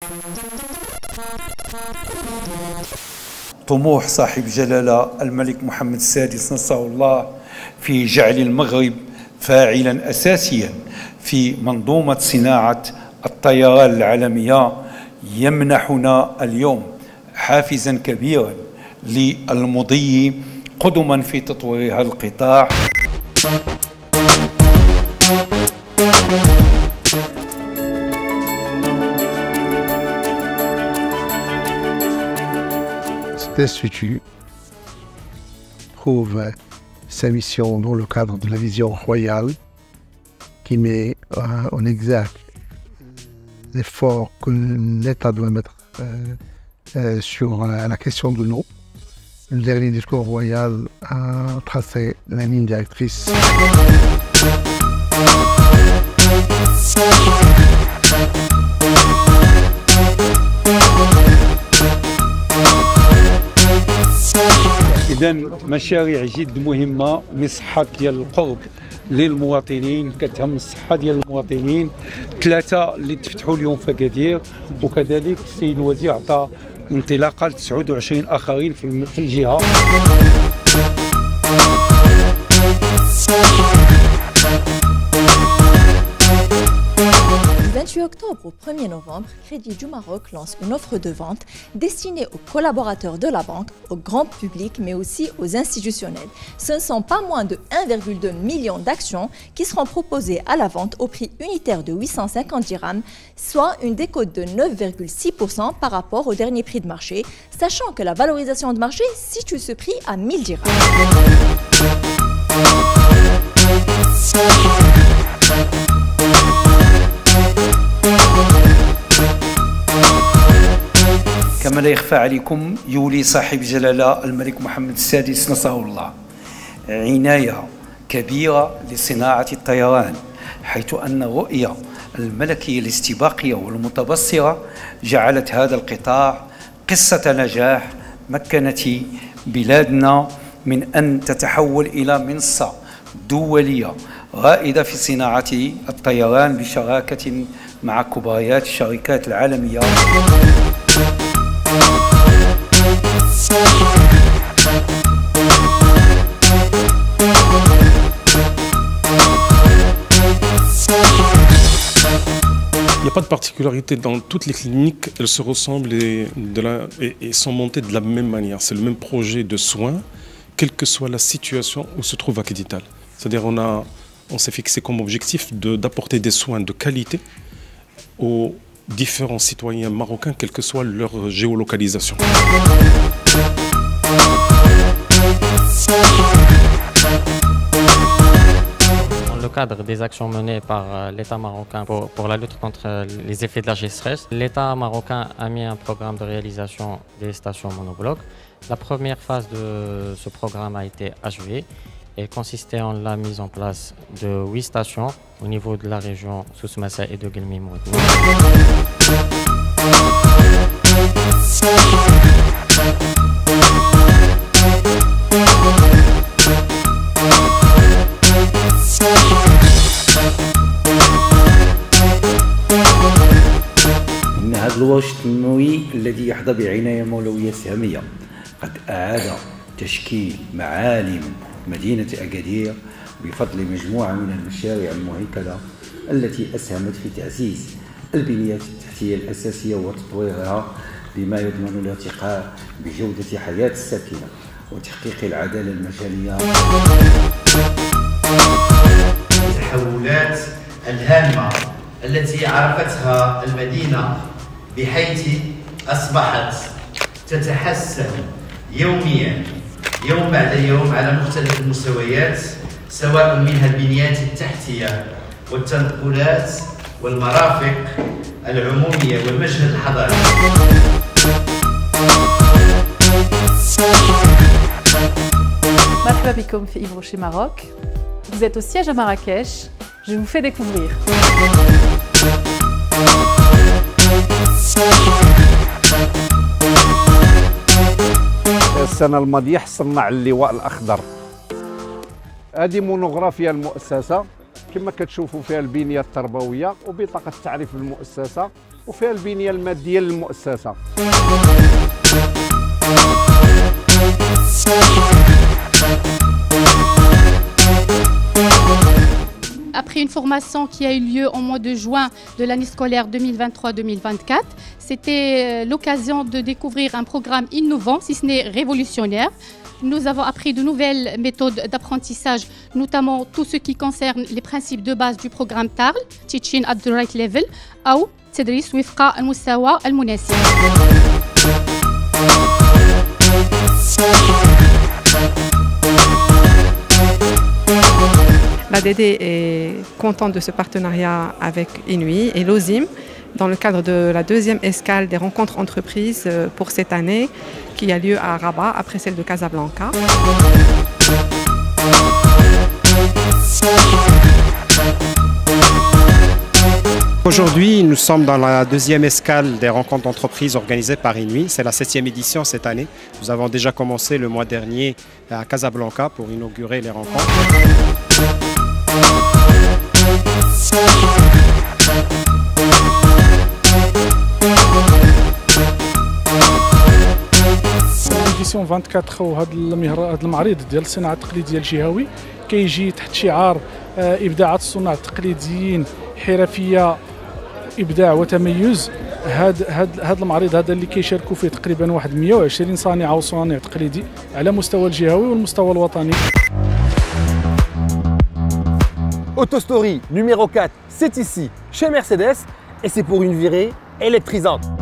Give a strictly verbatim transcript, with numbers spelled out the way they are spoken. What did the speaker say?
طموح صاحب جلالة الملك محمد السادس نصره الله في جعل المغرب فاعلا أساسيا في منظومة صناعة الطيران العالمية يمنحنا اليوم حافزا كبيرا للمضي قدما في تطوير هذا القطاع. Cet institut trouve sa mission dans le cadre de la vision royale qui met euh, en exergue l'effort que l'État doit mettre euh, euh, sur euh, la question de l'eau. Le dernier discours royal a tracé la ligne directrice. إذا مشاريع جد مهمة مصحة ديال القرب للمواطنين، كتهم الصحة ديال المواطنين. ثلاثة اللي تفتحوا اليوم في أكادير، وكذلك السيد الوزير عطى انطلاقة ل تسعة وعشرين آخرين في الجهة. Du vingt-huit octobre au premier novembre, Crédit du Maroc lance une offre de vente destinée aux collaborateurs de la banque, au grand public, mais aussi aux institutionnels. Ce ne sont pas moins de un virgule deux million d'actions qui seront proposées à la vente au prix unitaire de huit cent cinquante dirhams, soit une décote de neuf virgule six pour cent par rapport au dernier prix de marché, sachant que la valorisation de marché situe ce prix à mille dirhams. كما لا يخفى عليكم، يولي صاحب جلالة الملك محمد السادس نصره الله عناية كبيرة لصناعة الطيران، حيث أن الرؤية الملكية الاستباقية والمتبصرة جعلت هذا القطاع قصة نجاح مكنت بلادنا من أن تتحول إلى منصة دولية رائدة في صناعة الطيران بشراكة مع كبريات الشركات العالمية. Il n'y a pas de particularité dans toutes les cliniques, elles se ressemblent et, de la, et, et sont montées de la même manière. C'est le même projet de soins, quelle que soit la situation où se trouve Akédital. C'est-à-dire on a, on s'est fixé comme objectif d'apporter de, des soins de qualité aux différents citoyens marocains, quelle que soit leur géolocalisation. Dans le cadre des actions menées par l'État marocain pour, pour la lutte contre les effets de la sécheresse, l'État marocain a mis un programme de réalisation des stations monoblocs. La première phase de ce programme a été achevée et consistait en la mise en place de huit stations au niveau de la région Souss-Massa et de Guelmim-Mout. إن هذا الوش التنموي الذي يحظى بعناية مولوية سامية قد أعاد تشكيل معالم مدينة أكادير بفضل مجموعة من المشاريع المهيكلة التي أسهمت في تعزيز البنيات التحتية الأساسية وتطويرها بما يضمن الارتقاء بجودة حياة الساكنة وتحقيق العدالة المجالية. التحولات الهامة التي عرفتها المدينة بحيث أصبحت تتحسن يوميا يوم بعد يوم على مختلف المستويات، سواء منها البنيات التحتية والتنقلات والمرافق العمومية والمشهد الحضاري. مرحبا بكم في Yves Rocher Maroc. Vous êtes au siège à Marrakech. Je vous fais découvrir. السنة الماضية حصلنا على اللواء الأخضر. هذه مونوغرافيا المؤسسة كما كتشوفوا فيها البنية التربوية وبطاقة تعريف المؤسسة وفيها البنية المادية للمؤسسة. Après une formation qui a eu lieu au mois de juin de l'année scolaire deux mille vingt-trois deux mille vingt-quatre, c'était l'occasion de découvrir un programme innovant, si ce n'est révolutionnaire. Nous avons appris de nouvelles méthodes d'apprentissage, notamment tout ce qui concerne les principes de base du programme T A R L, Teaching at the Right Level, أو تدريس وفق المستوى المناسب. L'A D D est contente de ce partenariat avec Inuit et l'Ozim dans le cadre de la deuxième escale des rencontres entreprises pour cette année qui a lieu à Rabat après celle de Casablanca. Aujourd'hui, nous sommes dans la deuxième escale des rencontres d'entreprise organisées par Inuit. C'est la septième édition cette année. Nous avons déjà commencé le mois dernier à Casablanca pour inaugurer les rencontres. إديسيون أربعة وعشرين وهذا المهر هذا المعرض ديال الصناعه التقليديه الجهوي كيجي تحت شعار ابداعات الصناع التقليديين حرفيه ابداع وتميز. هذا هذا هذا المعرض هذا اللي كيشاركوا فيه تقريبا واحد مئة وعشرين صانع وصانع تقليدي على مستوى الجهوي والمستوى الوطني. Autostory numéro quatre, c'est ici, chez Mercedes, et c'est pour une virée électrisante.